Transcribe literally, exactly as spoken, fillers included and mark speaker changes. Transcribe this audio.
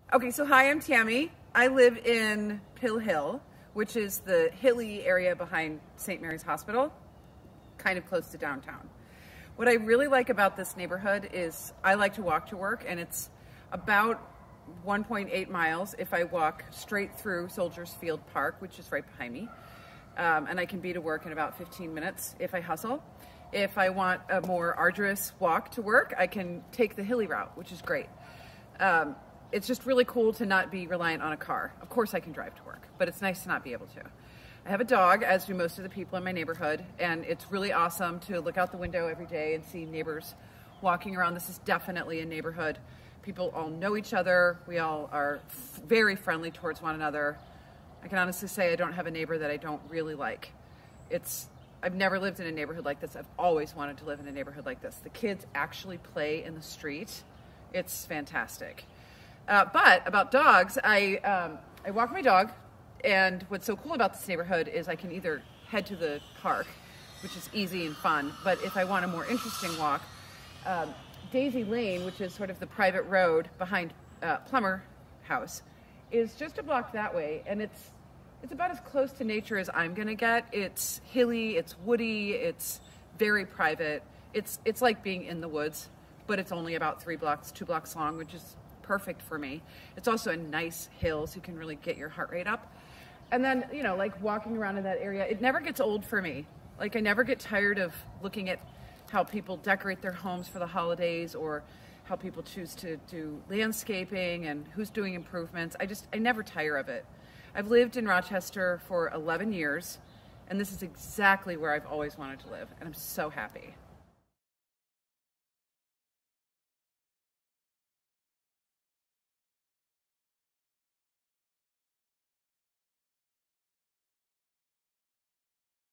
Speaker 1: Okay, so hi, I'm Tammie. I live in Pill Hill, which is the hilly area behind Saint Mary's Hospital, kind of close to downtown. What I really like about this neighborhood is I like to walk to work, and it's about one point eight miles if I walk straight through Soldiers Field Park, which is right behind me. Um, and I can be to work in about fifteen minutes if I hustle. If I want a more arduous walk to work, I can take the hilly route, which is great. Um, it's just really cool to not be reliant on a car. Of course I can drive to work, but it's nice to not be able to. I have a dog, as do most of the people in my neighborhood, and it's really awesome to look out the window every day and see neighbors walking around. This is definitely a neighborhood. People all know each other. We all are f- very friendly towards one another. I can honestly say I don't have a neighbor that I don't really like. It's, I've never lived in a neighborhood like this. I've always wanted to live in a neighborhood like this. The kids actually play in the street. It's fantastic. Uh, but about dogs, I, um, I walk my dog, and what's so cool about this neighborhood is I can either head to the park, which is easy and fun, but if I want a more interesting walk, um, Daisy Lane, which is sort of the private road behind uh, Plummer House, is just a block that way, and it's it's about as close to nature as I'm gonna get. It's hilly, it's woody, it's very private. It's it's like being in the woods, but it's only about three blocks, two blocks long, which is perfect for me. It's also a nice hill, so you can really get your heart rate up. And then, you know, like walking around in that area, it never gets old for me. Like, I never get tired of looking at how people decorate their homes for the holidays, or how people choose to do landscaping and who's doing improvements. I just, I never tire of it. I've lived in Rochester for eleven years, and this is exactly where I've always wanted to live, and I'm so happy.